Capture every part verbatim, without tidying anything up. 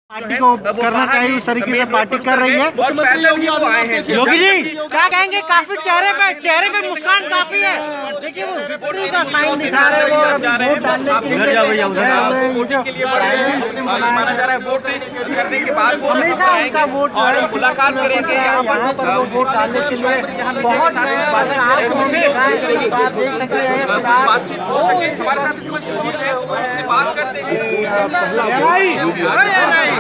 Party को करना चाहिए, उस तरीके से पार्टी कर रही है। योगी जी क्या कहेंगे? काफी चेहरे पे चेहरे पे मुस्कान काफी है। देखिए वो विक्ट्री का साइन दिखा रहे हैं और वोट डालने के लिए वोटिंग के लिए माना जा रहा है। वोट करने के बाद हमेशा उनका वोट जो है मुलाकात करेंगे यहाँ पर वो वोट डालने के लिए बहुत अगर आप आप देख सकते हैं बातचीत हो सके हमारे साथ इसमें बात करते हैं।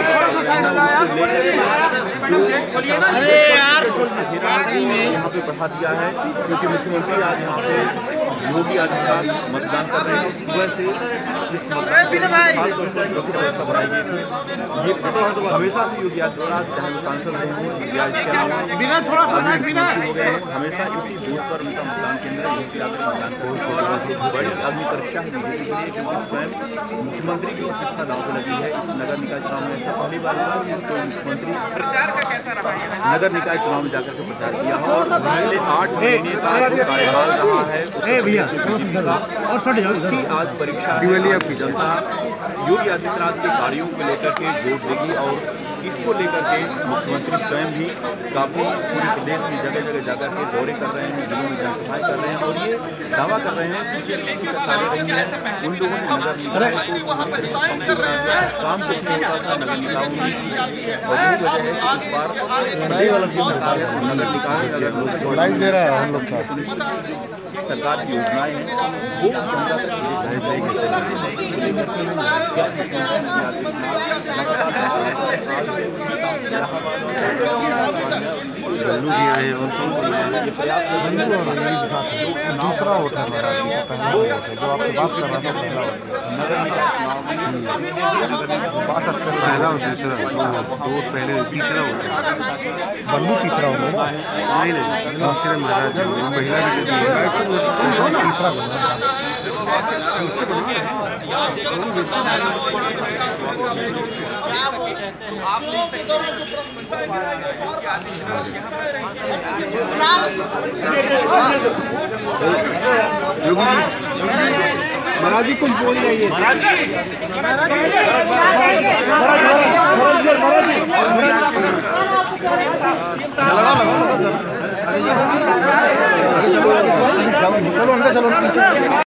अरे यार यहाँ पे बढ़ा दिया है क्योंकि मुख्यमंत्री आज यहाँ पे योगी आदित्यनाथ मतदान कर रहे हैं। सुबह से इस व्यवस्था बनाई गई थी। ये हमेशा से योगी आदित्यनाथ चाहे वो सांसद रहे हों या इसके अलावा हो गए हैं, हमेशा इसी बूथ पर उनका मतदान केंद्र है। योगी आदित्यनाथ बड़ी अग्नि परीक्षा है बीजेपी के लिए क्योंकि स्वयं मुख्यमंत्री की प्रतिष्ठा दांव पर लगी है। इस नगर निकाय चुनाव में ऐसा पहली बार हुआ कि कोई मुख्यमंत्री प्रचार का कैसा रहा नगर निकाय चुनाव में जाकर के प्रचार किया और पिछले आठ महीने का जो कार्यकाल रहा है उसकी आज परीक्षा की जनता योगी आदित्यनाथ के कार्यों को लेकर के वोट देगी और इसको लेकर के मुख्यमंत्री स्वयं भी काफी पूरे प्रदेश में जगह जगह जाकर के दौरे कर रहे हैं, जिलों में जनसभाएं कर रहे हैं और ये दावा कर रहे हैं कि जितनी सरकारें रही हैं उन लोगों ने नगर निकाय को काम कुछ नहीं होता था नगर निकायों में और यही वजह है कि इस बार नगर निकाय अगर दे रहा है हम लोग का सरकार की योजनाएं हैं वो जनता भी आए हैं और दूसरा वोटर जो आपसे बात कर रहा था पहला और दूसरा दो पहले तीसरा वोटर बंधु तीसरा होगा नहीं नहीं तीसरे महाराज महिला तीसरा महाराज जी कुछ बोल रही है चलो अंदर चलो।